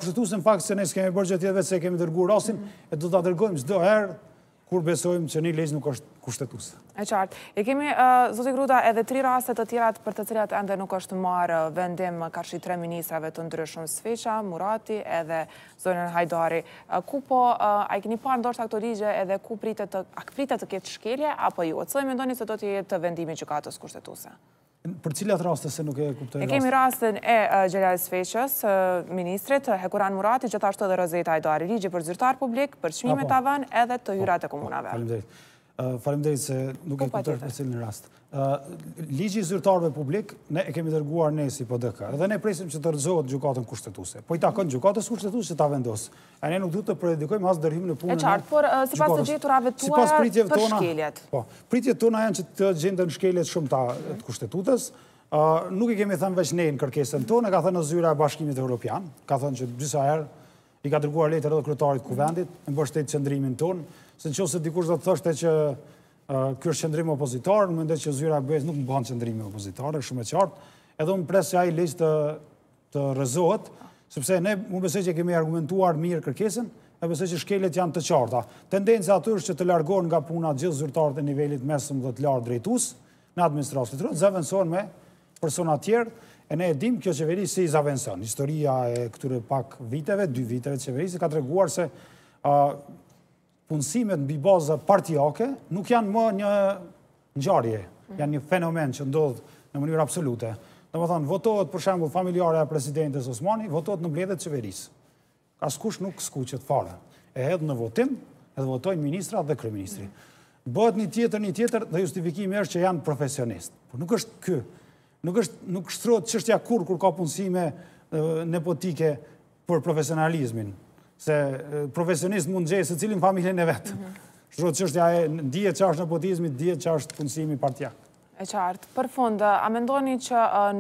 kushtetuese, në fakt se ne s'kemi bërë gjë tjetër vetë se kemi dërguar rastin e do ta dërgojmë çdo herë kur besojmë që një ligj nuk është kushtetuese. E qartë. E kemi, zoti Gruta, edhe 3 raste të tjera për të cilat ende nuk është marrë vendim karshi 3 ministrave të ndryshëm, Sveqa, Murati edhe Zoran Hajdari. Ku po, a i keni parë ndoshta këto ligje edhe ku pritet të ketë shkelje, apo ju? Cili mendoni se do të jetë vendimi i gjykatës kushtetuese? Për cilat raste se nuk e kuptoj rastin? E kemi rastin e Xhelal Sveqës, ministrit, Hekuran Murati, gjithashtu edhe Rozeta Hajdari, ligji për zyrtar publik, për çmimet tavan edhe të hyrat e komunave. Faleminderit se nuk e kuptoj për cilin rast. Ligji i zyrtarëve publik ne e kemi dërguar ne si PDK. Edhe ne presim që të rrëzohet gjykatën kushtetuese. Po i takon gjykatës kushtetuese që ta vendosë. E ne nuk duhet të predikojmë as dërhimin e punën. E qartë, por sipas të gjeturave tuaja për shkeljet. Po, pritjet tona janë që të gjenden shkeljet shumëta të kushtetutës. Nuk i kemi thënë veç ne në kërkesën tonë, ka thënë zyra e Bashkimit Evropian, ka thënë që disa herë i ka dërguar letër edhe kryetarit kuvendit, në mbështet qëndrimin tonë, se nëse dikush do të thoshte që ky është qëndrim opozitar, më mendoj që zyra e BE-s nuk mban qëndrimi opozitar, është shumë e qartë, edhe unë pres që ai ligj të rrezohet, sepse ne unë besoj që kemi argumentuar mirë kërkesën, e besoj që shkeljet janë të qarta. Tendenca aty është që të largohen nga puna gjithë zyrtarët e nivelit mesëm dhe të lartë drejtues në administratë, zavensohen me persona tjerë, e ne e dim kjo qeveri si zavenson. Historia e këtyre pak viteve, 2 viteve të qeverisë, ka treguar se punësimet mbi baza partijake nuk janë më një ngjarje, janë një fenomen që ndodh në mënyrë absolute. Domethënë, votohet për shembull familjare e presidentes Osmani, votohet në mbledhjet e qeverisë. Askush nuk skuqet fare. E hedh në votim, edhe votojnë ministrat dhe kryeministri. Bëhet një tjetër dhe justifikimi është që janë profesionistë. Por nuk është ky. Nuk shtrohet çështja kur ka punësime nepotike për profesionalizmin. Se profesionist mund gjejë se cilin familjen e vetë. Shtrohet çështja e dihet çfarë është nepotizmi, dihet çfarë është punësimi partijak. E qartë. Për fund, a mendoni që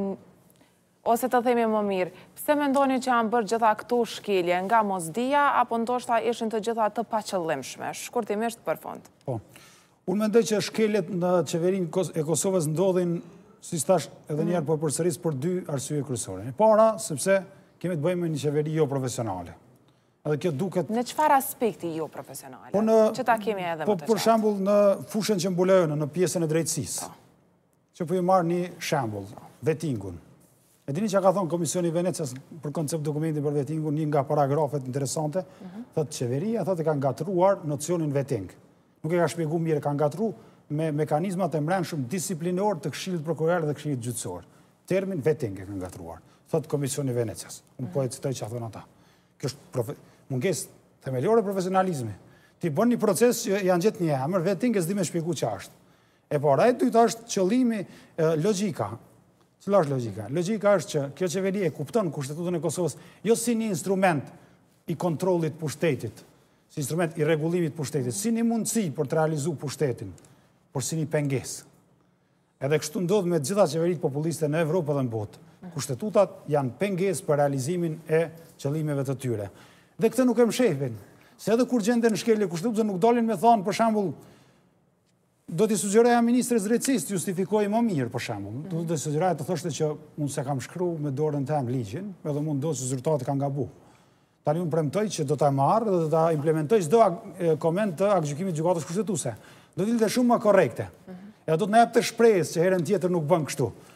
ose të themi më mirë, pse mendoni që janë bërë gjitha këto shkelje nga mosdia apo ndoshta ishin të gjitha të paqëllimshme? Shkurtimisht për fund. Po. Unë mendoj që shkeljet në qeverinë e Kosovës ndodhin, si thash edhe një herë po përsëris, për 2 arsye kryesore. E para, sepse kemi të bëjmë me një qeveri jo profesionale. Edhe kjo duket... Në çfarë aspekti jo profesionale? Që ta kemi edhe më të qartë. Për shembull, në fushën që mbulojnë, në pjesën e drejtësisë. Që po ju marr një shembull, vettingun. E dini që ka thonë Komisioni i Venecias për koncept dokumenti për vettingun, një nga paragrafet interesante, thotë qeveria, thotë e ka ngatruar nocionin vetting. Nuk e ka shpjeguar mirë, ka ngatruar me mekanizmat e mbrëmshëm disiplinor të Këshillit Prokuror dhe Këshillit Gjyqësor. Termin vetting e ka ngatruar, thotë Komisioni i Venecias. Unë po e citoj çfarë thonë ata. Kjo është mungesë themelore profesionalizmi. Ti bën një proces që janë gjetë një emër, vetting e s'di me shpjegu çfarë është. E para, e dyta është qëllimi, logjika. Cila është logjika? Logjika është që kjo qeveri e kupton Kushtetutën e Kosovës jo si një instrument i kontrollit pushtetit, si instrument i rregullimit pushtetit, si një mundësi për të realizuar pushtetin, por si një pengesë. Edhe kështu ndodh me të gjitha qeveritë populliste në Evropë dhe në botë. Kushtetutat janë pengesë për realizimin e qëllimeve të tyre. Dhe këtë nuk e mshefin. Se edhe kur gjenden në shkelje kushtetutës nuk dalin me thonë, për shembull, do t'i sugjeroja ministres drejtësisë të justifikojë më mirë, për shembull. Do t'i sugjeroja të thoshte që unë se kam shkruar me dorën tëm ligjin, edhe mund do që zyrtarët kanë gabuar. Tani unë premtoj që do ta marr dhe do ta implementoj çdo koment të aktgjykimit gjykatës kushtetuese. Do të ishte shumë më korrekte. Ja do të na jap të shpresë që herën tjetër nuk bën kështu.